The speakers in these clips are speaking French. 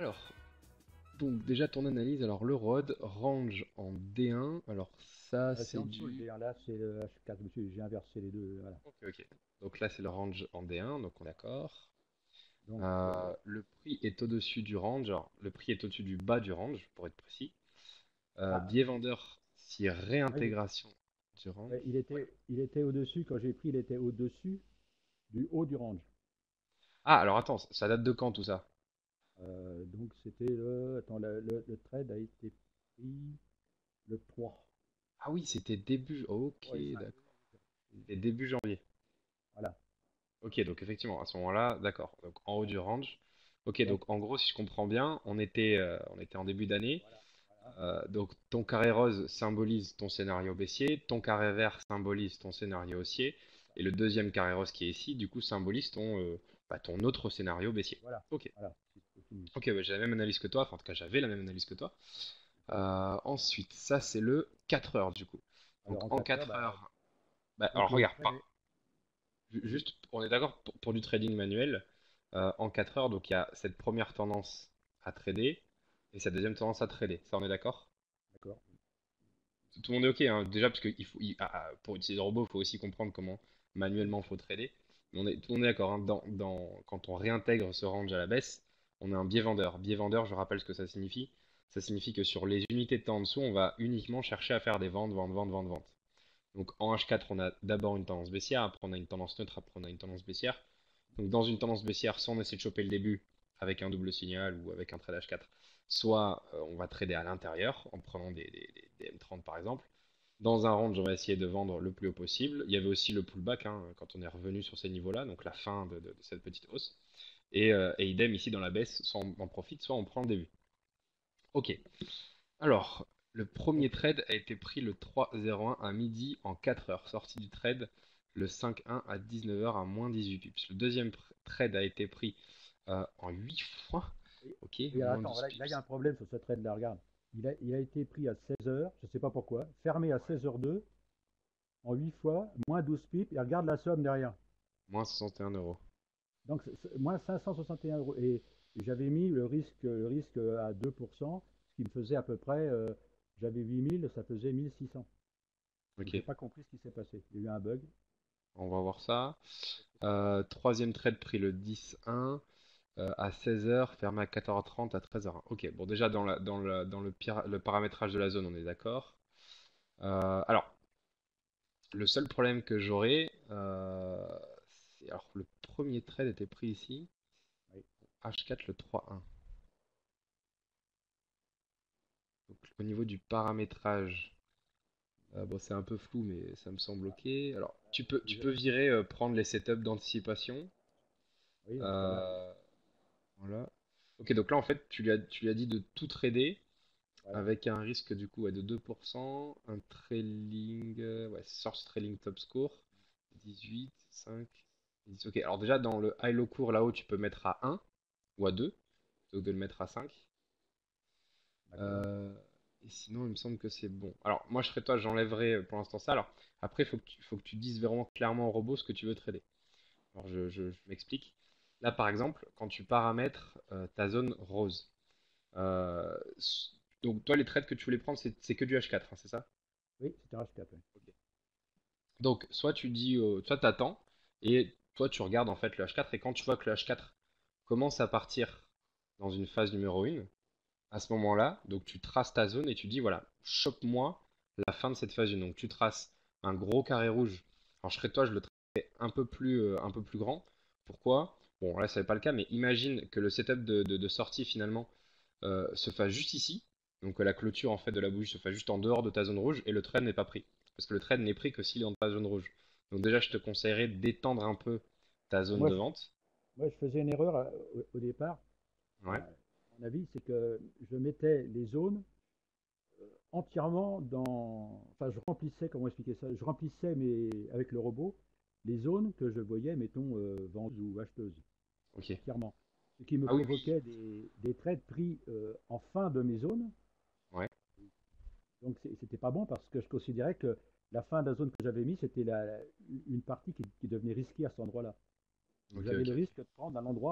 Alors, donc déjà ton analyse, alors le ROD, range en D1, alors ça C'est c'est en dessous le du... D1, là c'est le H4, monsieur, j'ai inversé les deux, voilà. Ok, ok. Donc là c'est le range en D1, donc on est d'accord. Donc, Le prix est au-dessus du range, alors le prix est au-dessus du bas du range, pour être précis. ah, Biais vendeur, si ah, il, réintégration du range. ouais, Ouais. il était au-dessus, quand j'ai pris, il était au-dessus du haut du range. Ah, alors attends, ça date de quand tout ça? Donc c'était attends, le trade a été pris le 3. Ah oui, c'était début... Ok, 3 et 5. d'accord. C'était début janvier. Voilà. Ok, donc effectivement, à ce moment-là, d'accord. Donc en haut du range. Ok, Donc, donc en gros, si je comprends bien, on était en début d'année. voilà, voilà. Donc ton carré rose symbolise ton scénario baissier, ton carré vert symbolise ton scénario haussier, et le deuxième carré rose qui est ici, du coup, symbolise ton autre scénario baissier. Voilà. Ok, Voilà. C'est fini. ok, bah, j'ai la même analyse que toi, enfin en tout cas j'avais la même analyse que toi. Ensuite, ça c'est le 4 heures du coup. Alors Donc en en 4 heures, 4 bah, heures, bah, donc alors regarde, trader. Vas-y. juste, on est d'accord pour du trading manuel, en 4 heures, donc il y a cette première tendance à trader, et cette deuxième tendance à trader, ça on est d'accord? D'accord. Tout le monde est OK, hein, déjà, parce que pour utiliser le robot, il faut aussi comprendre comment Oui. manuellement faut trader. Mais tout le monde est d'accord, hein, quand on réintègre ce range à la baisse, on a un biais vendeur. Biais vendeur, je rappelle ce que ça signifie. Ça signifie que sur les unités de temps en dessous, on va uniquement chercher à faire des ventes, ventes, ventes, ventes, ventes. Donc en H4, on a d'abord une tendance baissière, après on a une tendance neutre, après on a une tendance baissière. Donc dans une tendance baissière, soit on essaie de choper le début avec un double signal ou avec un trade H4, soit on va trader à l'intérieur en prenant des M30 par exemple. Dans un range, on va essayer de vendre le plus haut possible. Il y avait aussi le pullback hein, quand on est revenu sur ces niveaux-là, donc la fin de cette petite hausse. Et idem ici dans la baisse, soit on en profite, soit on prend le début. Ok. Alors, le premier Donc, trade a été pris le 3,01 à midi en 4 heures. Sortie du trade le 5,1 à 19 heures à moins 18 pips. Le deuxième trade a été pris en 8 fois. oui. Ok, Oui, alors moins attends, 12 voilà, là il y a pips. un problème sur ce trade-là, regarde. Il a été pris à 16 heures, je ne sais pas pourquoi, fermé à Ouais. 16h02, en 8 fois, moins 12 pips, et regarde la somme derrière. Moins 61 euros. Donc moins 561 euros. Et j'avais mis le risque à 2%, ce qui me faisait à peu près, j'avais 8000, ça faisait 1600. Donc Ok, j'ai pas compris ce qui s'est passé. Il y a eu un bug. on va voir ça. Troisième trade pris le 10-1 à 16 heures, fermé à 14h30 à 13h01. Ok, bon déjà dans le paramétrage de la zone, on est d'accord. Alors, le seul problème que j'aurais, c'est alors le premier trade était pris ici, Oui. H4 le 3-1. Donc au niveau du paramétrage, bon c'est un peu flou mais ça me semble ok. Alors tu peux virer, prendre les setups d'anticipation. Oui, dans ce cas-là, oui. Euh, voilà. Ok donc là en fait tu lui as dit de tout trader Voilà. avec un risque du coup ouais, de 2%, un trailing, ouais, source trailing top score, 18, 5, 10. Ok, alors déjà dans le high low court là-haut, tu peux mettre à 1 ou à 2, plutôt que de le mettre à 5. D'accord. Euh, et sinon, il me semble que c'est bon. Alors, moi, je serais toi, j'enlèverais pour l'instant ça. Alors, après, il faut que tu dises vraiment clairement au robot ce que tu veux trader. Alors, je m'explique. Là, par exemple, quand tu paramètres ta zone rose, euh, s- donc toi, les trades que tu voulais prendre, c'est que du H4, hein, c'est ça? Oui, c'était un H4. Oui. Ok. Donc, soit tu dis, soit tu attends, et toi, tu regardes en fait le H4, et quand tu vois que le H4 commence à partir dans une phase numéro 1, à ce moment-là, donc tu traces ta zone et tu dis, voilà, chope-moi la fin de cette phase 1. Donc, tu traces un gros carré rouge. Alors, je serais toi, je le tracerais un peu plus grand. Pourquoi? Bon, là, ça n'est pas le cas, mais imagine que le setup de sortie, finalement, se fasse juste ici. Donc, que la clôture, en fait, de la bougie se fasse juste en dehors de ta zone rouge, et le trade n'est pas pris. Parce que le trade n'est pris que s'il est dans ta zone rouge. Donc déjà, je te conseillerais d'étendre un peu ta Ben, zone de vente. moi, je faisais une erreur au départ. Ouais. Mon avis, c'est que je mettais les zones entièrement dans. Enfin, je remplissais, comment expliquer ça? Je remplissais avec le robot les zones que je voyais, mettons, vendeuses ou acheteuses, Ok. entièrement. Ce qui me Ah oui, oui. provoquait des trades pris en fin de mes zones. Ouais. Donc, c'était pas bon parce que je considérais que la fin de la zone que j'avais mise, c'était une partie qui devenait risquée à cet endroit-là. Donc, Ok, j'avais ok, le ok. risque de prendre un endroit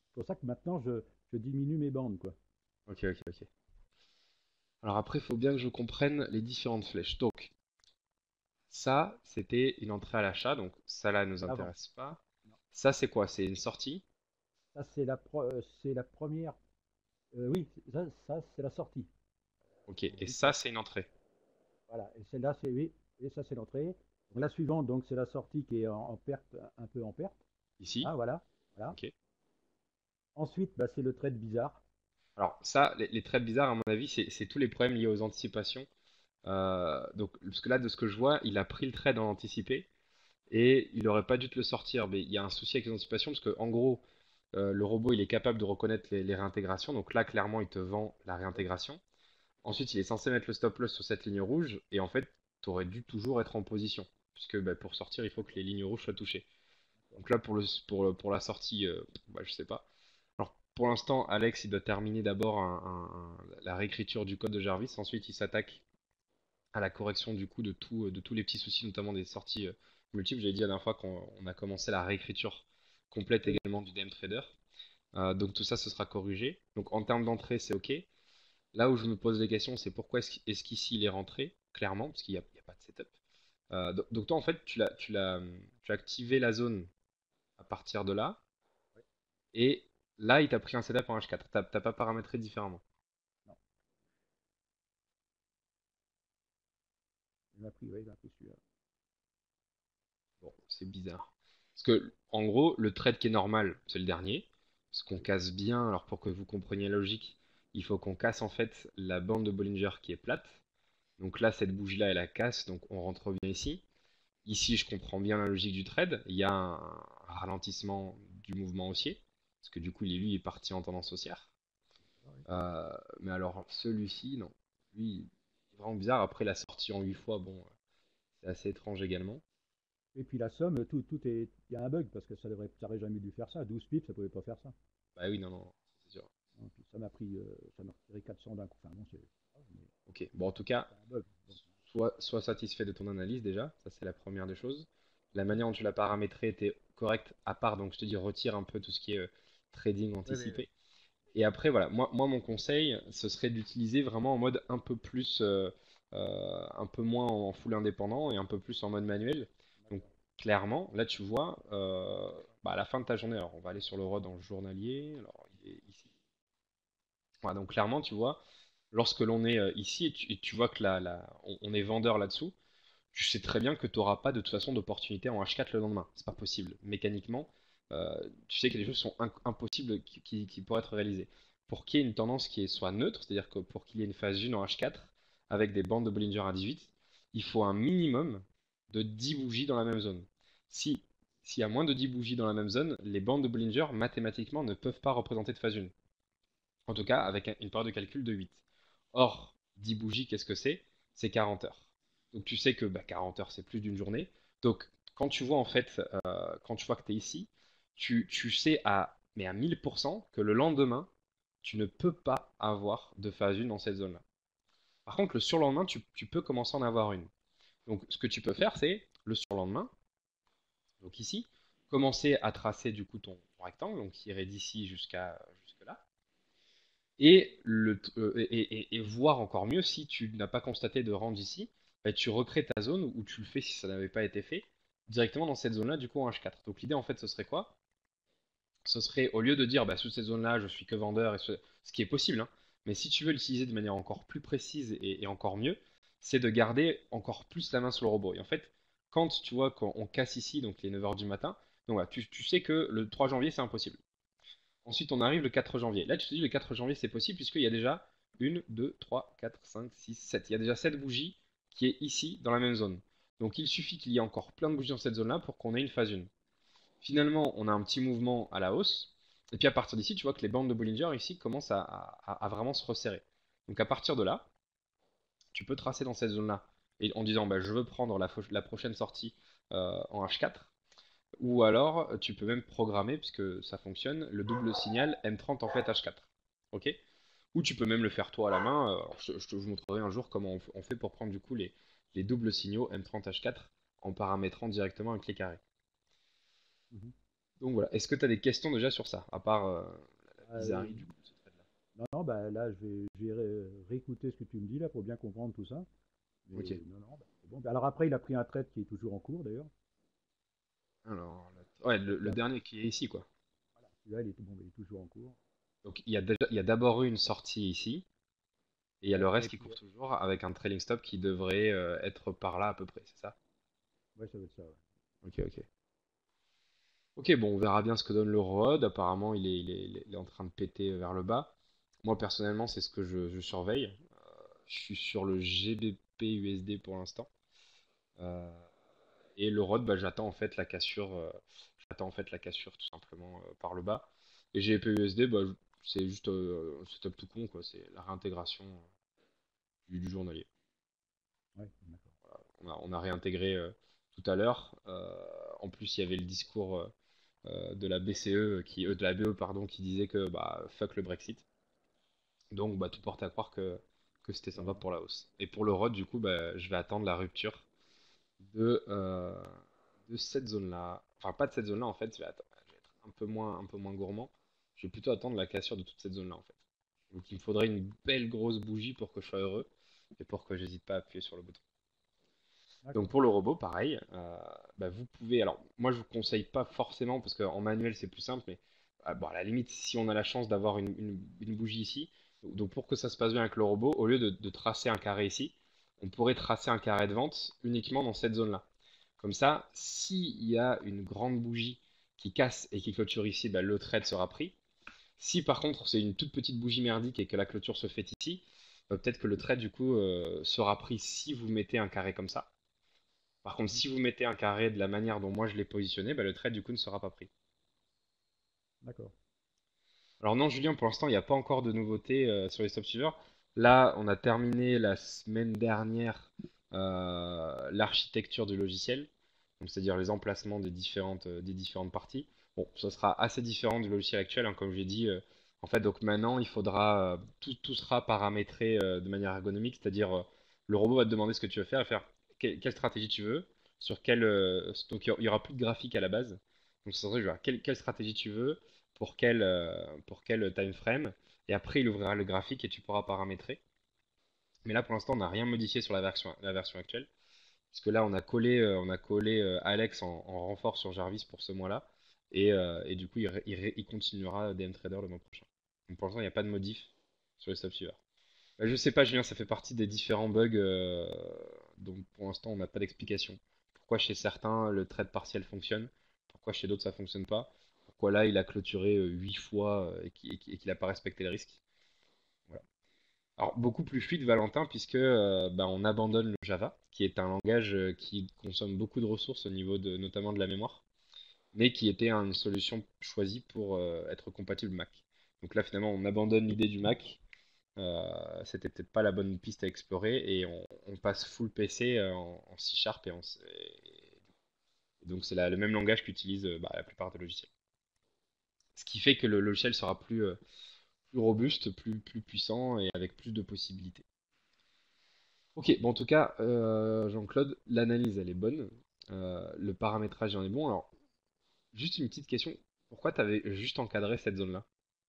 C'est pour ça que maintenant, je diminue mes bandes, quoi. Ok, ok, ok. Alors après, il faut bien que je comprenne les différentes flèches. Donc, ça, c'était une entrée à l'achat, donc ça là nous À l'avant. intéresse pas. Non. Ça, c'est quoi? C'est une sortie? Ça, c'est la première. Oui, ça c'est la sortie. Ok, On et dit ça, c'est une entrée. voilà. Et celle-là, c'est oui. Et ça, c'est l'entrée. Donc, la suivante, donc, c'est la sortie qui est en perte, un peu en perte. Ici. Ah, voilà. Voilà. Ok. Ensuite, bah, c'est le trade bizarre. Alors ça, les traits bizarres, à mon avis, c'est tous les problèmes liés aux anticipations. Donc, parce que là, de ce que je vois, il a pris le trade en anticipé et il aurait pas dû te le sortir. Mais il y a un souci avec les anticipations parce que, en gros, le robot, il est capable de reconnaître les réintégrations. Donc là, clairement, il te vend la Oui. réintégration. Ensuite, il est censé mettre le stop loss sur cette ligne rouge et en fait, tu aurais dû toujours être en position puisque bah, pour sortir, il faut que les lignes rouges soient touchées. Donc là, pour la sortie, bah, je sais pas. Alors, pour l'instant, Alex, il doit terminer d'abord la réécriture du code de Jarvis. Ensuite, il s'attaque à la correction du coup de tous les petits soucis, notamment des sorties multiples. J'avais dit la dernière fois qu'on a commencé la réécriture complète Oui. également du DM Trader. Donc tout ça, ce sera corrigé. Donc en termes d'entrée, c'est OK. Là où je me pose des questions, c'est pourquoi est-ce qu'ici il est rentré, clairement, parce qu'il n'y a pas de setup. Donc toi, en fait, tu as activé la zone à partir de là. Oui. Et là, il t'a pris un setup en H4. T'as pas paramétré différemment. Non. Il m'a pris, oui, il m'a pris celui-là. Bon, c'est bizarre. Parce que, en gros, le trade qui est normal, c'est le dernier. Parce qu'on Oui. casse bien, alors pour que vous compreniez la logique, il faut qu'on casse en fait la bande de Bollinger qui est plate. Donc là, cette bougie-là, elle la casse, donc on rentre bien ici. Ici, je comprends bien la logique du trade. Il y a un ralentissement du mouvement haussier. Parce que du coup, lui, il est parti en tendance haussière. Ah, oui. Euh, mais alors, celui-ci, non. Lui, il est vraiment bizarre. Après, la sortie en 8 fois, bon, c'est assez étrange également. Et puis la somme, tout est. Il y a un bug parce que ça aurait jamais dû faire ça. 12 pips, ça pouvait pas faire ça. Bah oui, non, non, c'est sûr. Hein, puis ça m'a retiré 400 d'un coup. Enfin, bon, c'est. Ah, mais Ok, bon, en tout cas, c'est un bug. Donc, sois satisfait de ton analyse déjà. Ça, c'est la première des choses. La manière dont tu l'as paramétré était correcte, à part, donc je te dis, retire un peu tout ce qui est trading oui, oui, oui. anticipé. Et après, voilà, moi mon conseil, ce serait d'utiliser vraiment en mode un peu plus, un peu moins en full indépendant et un peu plus en mode manuel. Donc, D'accord. clairement, là, tu vois, bah, à la fin de ta journée, alors on va aller sur le ROD en journalier. Alors, il est ici. Voilà, donc, clairement, tu vois, lorsque l'on est ici et tu vois que on est vendeur là-dessous, tu sais très bien que tu n'auras pas de toute façon d'opportunité en H4 le lendemain. C'est pas possible. Mécaniquement, tu sais que les choses sont impossibles qui pourraient être réalisées. Pour qu'il y ait une tendance qui soit neutre, c'est-à-dire que pour qu'il y ait une phase 1 en H4 avec des bandes de Bollinger à 18, il faut un minimum de 10 bougies dans la même zone. Si S'il y a moins de 10 bougies dans la même zone, les bandes de Bollinger mathématiquement ne peuvent pas représenter de phase 1. En tout cas, avec une période de calcul de 8. Or, 10 bougies, qu'est-ce que c'est? C'est 40 heures. Donc tu sais que bah, 40 heures, c'est plus d'une journée. Donc quand tu vois en fait, quand tu vois que tu es ici, tu sais mais à 1000% que le lendemain, tu ne peux pas avoir de phase 1 dans cette zone-là. Par contre, le surlendemain, tu peux commencer à en avoir une. Donc ce que tu peux faire, c'est le surlendemain, donc ici, commencer à tracer du coup ton rectangle, donc qui irait d'ici jusque là et voir encore mieux si tu n'as pas constaté de range ici, bah, tu recrées ta zone où tu le fais si ça n'avait pas été fait directement dans cette zone-là du coup en H4. Donc l'idée en fait ce serait quoi? Ce serait au lieu de dire bah, sous cette zone-là je suis que vendeur, ce qui est possible, hein, mais si tu veux l'utiliser de manière encore plus précise et encore mieux, c'est de garder encore plus la main sur le robot. Et en fait, quand tu vois qu'on casse ici, donc les 9 heures du matin, donc voilà, tu sais que le 3 janvier c'est impossible. Ensuite, on arrive le 4 janvier. Là, tu te dis, le 4 janvier, c'est possible puisqu'il y a déjà une, 2, 3, 4, 5, 6, 7. Il y a déjà 7 bougies qui est ici, dans la même zone. Donc, il suffit qu'il y ait encore plein de bougies dans cette zone-là pour qu'on ait une phase 1. Finalement, on a un petit mouvement à la hausse. Et puis, à partir d'ici, tu vois que les bandes de Bollinger ici commencent à vraiment se resserrer. Donc, à partir de là, tu peux tracer dans cette zone-là et en disant, bah, je veux prendre la prochaine sortie en H4. Ou alors, tu peux même programmer, puisque ça fonctionne, le double signal M30 en fait H4. Ok? Ou tu peux même le faire toi à la main. Je vous montrerai un jour comment on fait pour prendre du coup les doubles signaux M30 H4 en paramétrant directement avec les carrés. Mhm. Donc voilà. Est-ce que tu as des questions déjà sur ça, à part la Euh, bizarrerie du coup de ce trade-là? non, non, bah là, je vais réécouter ce que tu me dis là pour bien comprendre tout ça. Mais Ok. non, non, bah, c'est bon. Alors après, il a pris un trade qui est toujours en cours d'ailleurs. Alors, ouais, le Là, dernier qui est ici, quoi. celui-là, il est, bon, bah, il est toujours en cours. Donc il y a d'abord eu une sortie ici, et il y a le Ouais, et reste qui puis, court toujours avec un trailing stop qui devrait être par là à peu près, c'est ça? ouais, ça va être ça. Ouais. Ok, ok. Ok, bon, on verra bien ce que donne le ROD. Apparemment, il est en train de péter vers le bas. Moi, personnellement, c'est ce que je surveille. Je suis sur le GBP USD pour l'instant. Euh, et le ROD, bah, j'attends en fait la cassure tout simplement par le bas. Et GBP USD, bah, c'est juste un setup tout con, quoi. C'est la réintégration du journalier. Ouais, d'accord. On a réintégré tout à l'heure. En plus, il y avait le discours de la BCE, de la BE, pardon, qui disait que bah, fuck le Brexit. Donc bah, tout porte à croire que c'était Ouais, sympa pour la hausse. Et pour le ROD, du coup, bah, je vais attendre la rupture de, euh, de cette zone-là. Enfin, pas de cette zone-là, en fait, je vais être un peu moins gourmand. Je vais plutôt attendre la cassure de toute cette zone-là, en fait. Donc il me faudrait une belle grosse bougie pour que je sois heureux et pour que j'hésite pas à appuyer sur le bouton. Donc d'accord. pour le robot, pareil, bah, vous pouvez. Alors moi je vous conseille pas forcément parce qu'en manuel c'est plus simple, mais bon, à la limite si on a la chance d'avoir une bougie ici, donc pour que ça se passe bien avec le robot, au lieu de tracer un carré ici, on pourrait tracer un carré de vente uniquement dans cette zone-là. Comme ça, s'il y a une grande bougie qui casse et qui clôture ici, bah, le trade sera pris. Si par contre c'est une toute petite bougie merdique et que la clôture se fait ici, peut-être que le trade du coup sera pris si vous mettez un carré comme ça. Par contre, Mhm. si vous mettez un carré de la manière dont moi je l'ai positionné, bah, le trade du coup ne sera pas pris. D'accord. Alors non, Julien, pour l'instant, il n'y a pas encore de nouveautés sur les stop suiveurs. Là, on a terminé la semaine dernière l'architecture du logiciel, donc c'est-à-dire les emplacements des différentes parties. Bon, ça sera assez différent du logiciel actuel, hein, comme j'ai dit. En fait, donc maintenant, il faudra tout sera paramétré de manière ergonomique, c'est-à-dire le robot va te demander ce que tu veux faire, quelle stratégie tu veux, donc il y aura plus de graphique à la base. Donc c'est ça, je vais voir quelle stratégie tu veux pour quel time frame. Et après, il ouvrira le graphique et tu pourras paramétrer. Mais là, pour l'instant, on n'a rien modifié sur la version actuelle. Puisque là, on a collé Alex en renfort sur Jarvis pour ce mois-là. Et du coup, il continuera DM Trader le mois prochain. Donc pour l'instant, il n'y a pas de modif sur les stop suiveurs. Bah, je sais pas, Julien, ça fait partie des différents bugs. Donc pour l'instant, on n'a pas d'explication. Pourquoi chez certains, le trade partiel fonctionne, pourquoi chez d'autres, ça fonctionne pas. Pourquoi là, il a clôturé 8 fois et qu'il n'a pas respecté le risque. Voilà. Alors, beaucoup plus fluide, Valentin, puisque bah, on abandonne le Java, qui est un langage qui consomme beaucoup de ressources au niveau notamment de la mémoire, mais qui était une solution choisie pour être compatible Mac. Donc là, finalement, on abandonne l'idée du Mac. C'était peut-être pas la bonne piste à explorer et on passe full PC en C Sharp et donc c'est le même langage qu'utilisent bah, la plupart des logiciels. Ce qui fait que le logiciel sera plus robuste, plus puissant et avec plus de possibilités. Ok, bon, en tout cas, Jean-Claude, l'analyse elle est bonne, le paramétrage en est bon. Alors, juste une petite question, pourquoi tu avais juste encadré cette zone-là?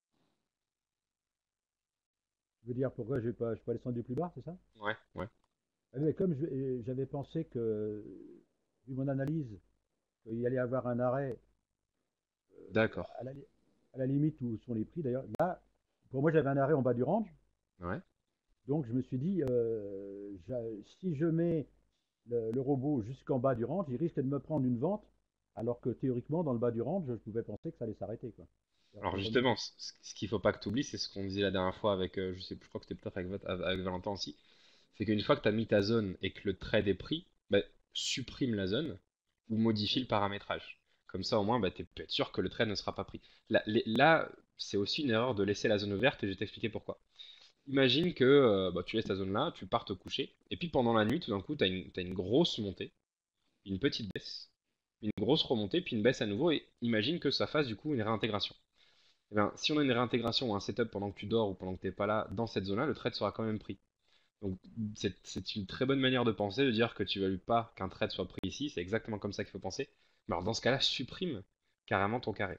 Je veux dire, pourquoi je suis pas descendu plus bas, c'est ça? Ouais, ouais, Ah oui, mais comme j'avais pensé que, vu mon analyse, qu'il y allait avoir un arrêt d'accord. à à la limite où sont les prix, d'ailleurs, là, pour moi, j'avais un arrêt en bas du range. Ouais. Donc, je me suis dit, si je mets le robot jusqu'en bas du range, il risque de me prendre une vente, alors que théoriquement, dans le bas du range, je pouvais penser que ça allait s'arrêter, quoi. Alors Et justement, ce qu'il faut pas que tu oublies, c'est ce qu'on disait la dernière fois avec, je sais plus, je crois que c'était peut-être avec Valentin aussi, c'est qu'une fois que tu as mis ta zone et que le trade est pris, bah, supprime la zone ou modifie oui, le paramétrage. Comme ça, au moins, bah, tu peux être sûr que le trade ne sera pas pris. Là, c'est aussi une erreur de laisser la zone ouverte et je vais t'expliquer pourquoi. Imagine que bah, tu laisses ta zone là, tu pars te coucher, et puis pendant la nuit, tout d'un coup, t'as une grosse montée, une petite baisse, une grosse remontée, puis une baisse à nouveau, et imagine que ça fasse du coup une réintégration. Eh bien, si on a une réintégration ou un setup pendant que tu dors ou pendant que tu n'es pas là dans cette zone-là, le trade sera quand même pris. Donc c'est une très bonne manière de penser, de dire que tu ne veux pas qu'un trade soit pris ici, c'est exactement comme ça qu'il faut penser. Mais alors dans ce cas-là, supprime carrément ton carré.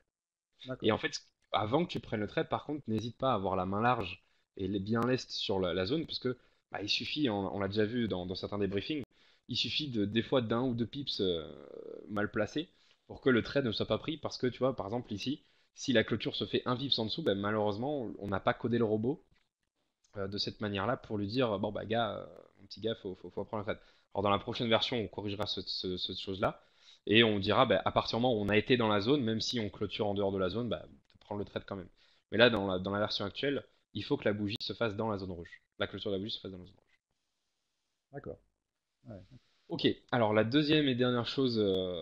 Et D'accord. en fait, avant que tu prennes le trade, par contre, n'hésite pas à avoir la main large et bien leste sur la zone, parce que bah, il suffit, on l'a déjà vu dans certains débriefings, il suffit des fois d'un ou deux pips mal placés pour que le trade ne soit pas pris, parce que tu vois, par exemple ici, si la clôture se fait un pips en dessous, bah, malheureusement, on n'a pas codé le robot de cette manière-là pour lui dire, bon bah gars, mon petit gars, faut prendre le trade. Alors dans la prochaine version, on corrigera cette chose-là, et on dira, bah, à partir du moment où on a été dans la zone, même si on clôture en dehors de la zone, bah, prendre le trade quand même. Mais là, dans la version actuelle, il faut que la bougie se fasse dans la zone rouge. La clôture de la bougie se fasse dans la zone rouge. D'accord. Ouais. Ok, alors la deuxième et dernière chose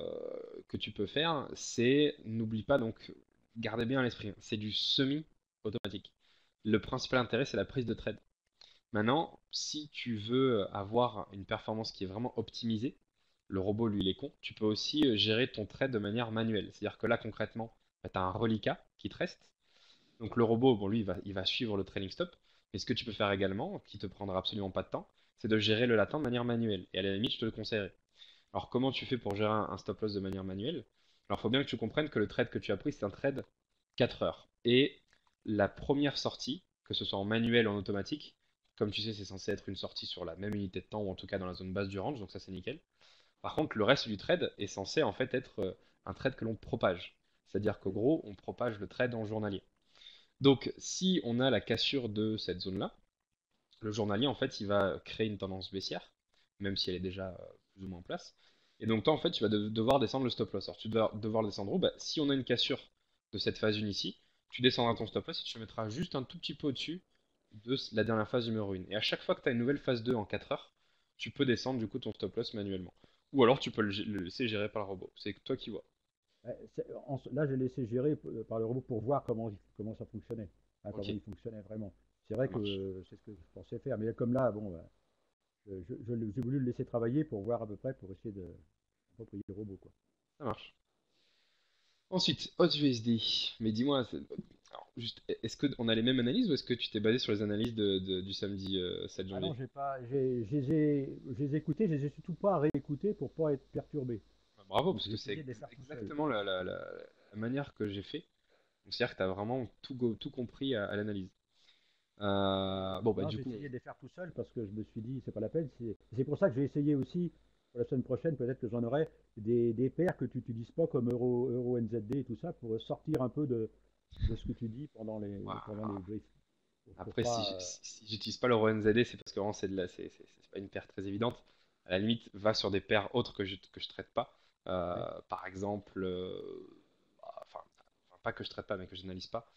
que tu peux faire, c'est, n'oublie pas donc, gardez bien à l'esprit, c'est du semi-automatique. Le principal intérêt, c'est la prise de trade. Maintenant, si tu veux avoir une performance qui est vraiment optimisée, le robot, lui, il est con, tu peux aussi gérer ton trade de manière manuelle. C'est-à-dire que là, concrètement, tu as un reliquat qui te reste. Donc le robot, bon, lui, il va suivre le trailing stop. Mais ce que tu peux faire également, qui te prendra absolument pas de temps, c'est de gérer le latin de manière manuelle. Et à la limite, je te le conseillerais. Alors comment tu fais pour gérer un stop loss de manière manuelle? Alors il faut bien que tu comprennes que le trade que tu as pris, c'est un trade 4 heures. Et la première sortie, que ce soit en manuel ou en automatique, comme tu sais, c'est censé être une sortie sur la même unité de temps, ou en tout cas dans la zone basse du range, donc ça c'est nickel. Par contre, le reste du trade est censé en fait être un trade que l'on propage. C'est-à-dire qu'au gros, on propage le trade en journalier. Donc si on a la cassure de cette zone-là, le journalier en fait il va créer une tendance baissière, même si elle est déjà plus ou moins en place. Et donc toi en fait tu vas devoir descendre le stop loss. Alors tu vas devoir le descendre où? Bah, si on a une cassure de cette phase 1 ici, tu descendras ton stop loss et tu le mettras juste un tout petit peu au-dessus de la dernière phase numéro 1. Et à chaque fois que tu as une nouvelle phase 2 en 4 heures, tu peux descendre du coup ton stop loss manuellement. Ou alors tu peux le laisser gérer par le robot. C'est toi qui vois. Ouais, là, j'ai laissé gérer par le robot pour voir comment ça fonctionnait, hein, Ok, comment il fonctionnait vraiment. C'est vrai ça que marche. c'est ce que je pensais faire, mais comme là, bon, bah, j'ai voulu le laisser travailler pour voir à peu près, pour essayer de approprier le robot, quoi. Ça marche. Ensuite, HotUSD. Mais dis-moi, alors, juste, est-ce qu'on a les mêmes analyses ou est-ce que tu t'es basé sur les analyses du samedi 7 Ah non, janvier? j'ai pas, je les ai écoutés, je les ai surtout pas réécoutés pour pas être perturbé. Bah, bravo, Donc parce j'ai que c'est essayé de les faire tout seul. exactement la manière que j'ai fait. Donc, c'est-à-dire que tu as vraiment tout compris à l'analyse. Bon, bah Non, du j'ai coup, essayé de les faire tout seul parce que je me suis dit, c'est pas la peine. C'est pour ça que j'ai essayé aussi, pour la semaine prochaine, peut-être que j'en aurai des paires que tu n'utilises pas comme Euro NZD et tout ça pour sortir un peu de ce que tu dis pendant les waouh. briefs. Pour Après, pas. si j'utilise pas le RoNZD, c'est parce que vraiment, c'est pas une paire très évidente. À la limite, va sur des paires autres que je traite pas. Ouais. Par exemple, enfin, pas que je traite pas, mais que j'analyse pas.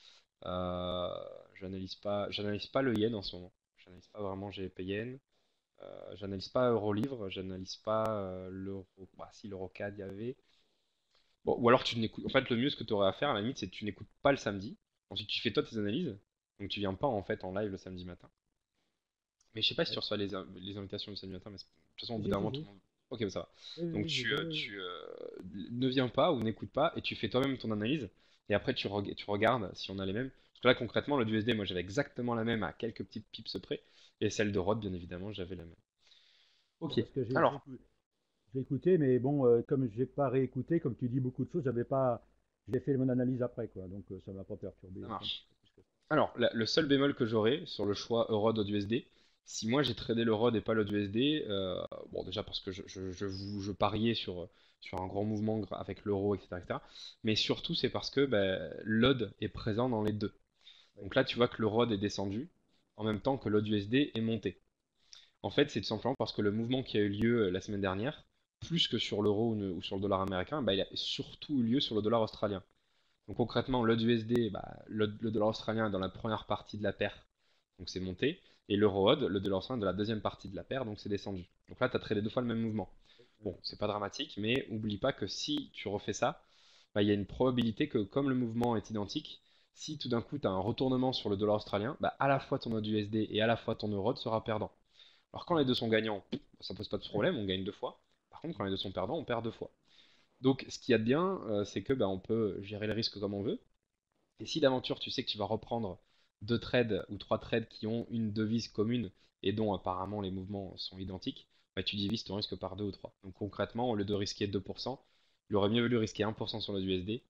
J'analyse pas le yen en ce moment. J'analyse pas vraiment GBP yen. J'analyse pas euro-livre. J'analyse pas l'euro. Bah, si l'euro CAD il y avait. Bon, ou alors tu n'écoutes. En fait, le mieux ce que tu aurais à faire, à la limite, c'est que tu n'écoutes pas le samedi. Ensuite, tu fais toi tes analyses. Donc, tu viens pas en fait en live le samedi matin. Mais je sais pas si tu Ouais. reçois les invitations du samedi matin, mais de toute façon, au bout Si, d'un si, moment, tout si. le monde. Ok, bah, ça va. Oui, Donc oui, j'ai tu, bien. euh, tu euh, ne viens pas ou n'écoute pas et tu fais toi-même ton analyse. Et après, tu regardes si on a les mêmes. Parce que là, concrètement, le USD, moi, j'avais exactement la même à quelques petites pips près. Et celle de Rod, bien évidemment, j'avais la même. Ok. Parce que Alors, j'ai écouté, mais bon, comme j'ai pas réécouté, comme tu dis beaucoup de choses, j'avais pas. J'ai fait mon analyse après, quoi. Donc ça m'a pas perturbé ça plus marche. que ça. Alors, le seul bémol que j'aurais sur le choix Eurod ou USD, si moi j'ai tradé le ROD et pas le USD, bon déjà parce que je pariais sur un grand mouvement avec l'euro, etc., etc. Mais surtout c'est parce que ben, l'OD est présent dans les deux. Ouais. Donc là tu vois que le ROD est descendu en même temps que l'OD USD est monté. En fait c'est tout simplement parce que le mouvement qui a eu lieu la semaine dernière, plus que sur l'euro ou sur le dollar américain, ben, il a surtout eu lieu sur le dollar australien. Donc concrètement, le USD, bah, le dollar australien est dans la première partie de la paire, donc c'est monté. Et l'euro odd, le dollar australien, est dans la deuxième partie de la paire, donc c'est descendu. Donc là, tu as tradé deux fois le même mouvement. Bon, c'est pas dramatique, mais oublie pas que si tu refais ça, bah, il y a une probabilité que comme le mouvement est identique, si tout d'un coup tu as un retournement sur le dollar australien, bah, à la fois ton USD et à la fois ton euro sera perdant. Alors quand les deux sont gagnants, ça pose pas de Ouais. problème, on gagne deux fois. Par contre, quand les deux sont perdants, on perd deux fois. Donc, ce qu'il y a de bien, c'est que bah, on peut gérer le risque comme on veut. Et si d'aventure tu sais que tu vas reprendre deux trades ou trois trades qui ont une devise commune et dont apparemment les mouvements sont identiques, bah, tu divises ton risque par deux ou trois. Donc concrètement, au lieu de risquer 2%, il aurait mieux valu risquer 1% sur le USD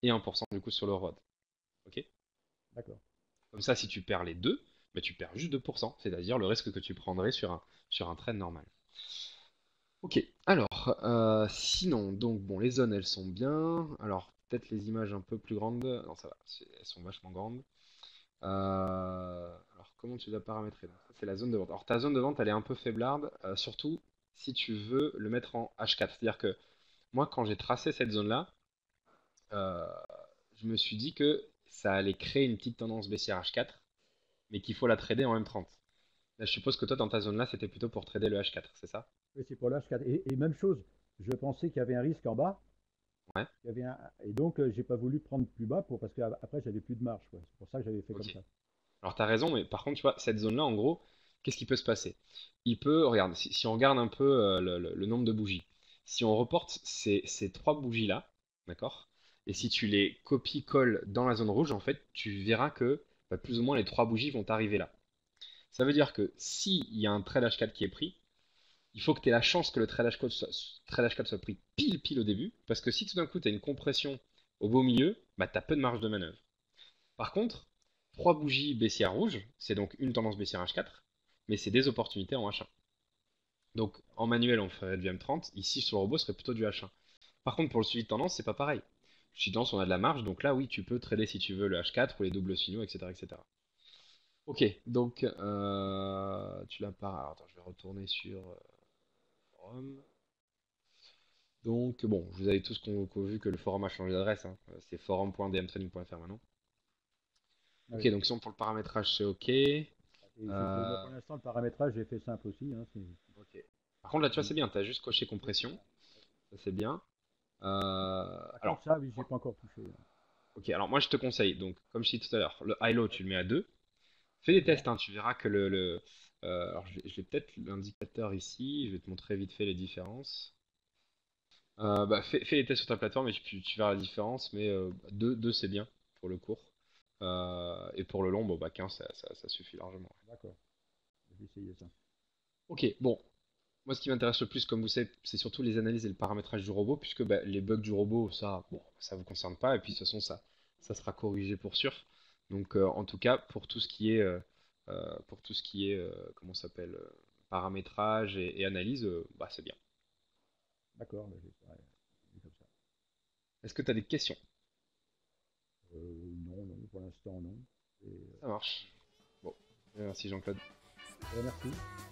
et 1% du coup sur le ROD. Ok? D'accord. Comme ça, si tu perds les deux, bah, tu perds juste 2%, c'est-à-dire le risque que tu prendrais sur un trade normal. Ok, alors, sinon, donc bon, les zones elles sont bien. Alors, peut-être les images un peu plus grandes. Non, ça va, elles sont vachement grandes. Alors, comment tu dois paramétrer? Donc, ça, c'est la zone de vente. Alors, ta zone de vente elle est un peu faiblarde, surtout si tu veux le mettre en H4. C'est-à-dire que moi, quand j'ai tracé cette zone-là, euh, je me suis dit que ça allait créer une petite tendance baissière H4, mais qu'il faut la trader en M30. Là, je suppose que toi, dans ta zone-là, c'était plutôt pour trader le H4, c'est ça? Oui, c'est pour l'H4. Et même chose, je pensais qu'il y avait un risque en bas. Ouais, Et donc, j'ai pas voulu prendre plus bas parce qu'après, j'avais plus de marge, quoi. C'est pour ça que j'avais fait comme ok. ça. Alors, tu as raison, mais par contre, tu vois, cette zone-là, en gros, qu'est-ce qui peut se passer? Il peut, regarde, si on regarde un peu le nombre de bougies, si on reporte ces trois bougies-là, d'accord? Et si tu les copies-colles dans la zone rouge, en fait, tu verras que bah, plus ou moins les trois bougies vont arriver là. Ça veut dire que s'il y a un trade H4 qui est pris, il faut que tu aies la chance que le trade H4 soit pris pile pile au début, parce que si tout d'un coup tu as une compression au beau milieu, bah, tu as peu de marge de manœuvre. Par contre, 3 bougies baissière rouge, c'est donc une tendance baissière H4, mais c'est des opportunités en H1. Donc en manuel on ferait du M30, ici sur le robot ce serait plutôt du H1. Par contre pour le suivi de tendance c'est pas pareil. Le suivi de tendance on a de la marge, donc là oui tu peux trader si tu veux le H4 ou les doubles signaux, etc. etc. Ok, donc tu l'as pas. Alors, attends, je vais retourner sur forum. Donc bon, vous avez tous vu que le forum a changé d'adresse, hein. C'est forum.dmtraining.fr maintenant. Ah Ok, oui. donc si on pour le paramétrage c'est ok. Moi, Euh, pour l'instant, le paramétrage, j'ai fait simple aussi, hein, ok. Par contre là tu vois c'est- c'est bien, tu as juste coché compression, ça c'est bien. Par contre, Alors, ça, oui, j'ai pas encore touché, hein. ok, alors moi je te conseille, donc comme je disais tout à l'heure, le high-low Ouais, tu le mets à 2. Fais des d'accord. tests, hein, tu verras que alors je vais peut-être l'indicateur ici, je vais te montrer vite fait les différences. Bah, fais les tests sur ta plateforme et tu verras la différence, mais 2 c'est bien pour le court. Et pour le long, bon, bah 15 ça suffit largement. D'accord. Je vais essayer ça. Ok, bon, moi ce qui m'intéresse le plus, comme vous savez, c'est surtout les analyses et le paramétrage du robot, puisque bah, les bugs du robot, ça, bon, ça vous concerne pas, et puis de toute façon ça sera corrigé pour sûr. Donc en tout cas, pour tout ce qui est, comment ça s'appelle, paramétrage et analyse, bah c'est bien. D'accord, bah, je vais faire comme ça. Est-ce que tu as des questions? Non, non, pour l'instant, non. Et, Ça marche. Bon, merci Jean-Claude. merci.